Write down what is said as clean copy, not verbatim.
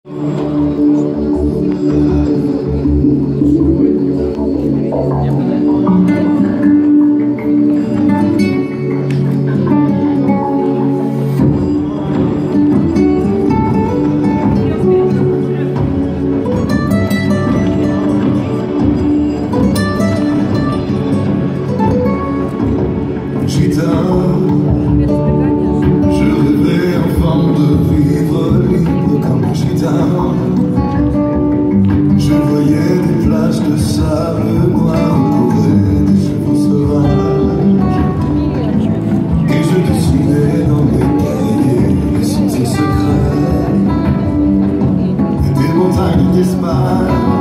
Je rêvais enfant de vivre libre comme un gitan. Je voyais des plages de sable noir courir des chevaux sauvages. Et je dessinais dans mes cahiers les sentiers secrets et des montagnes d'Espagne.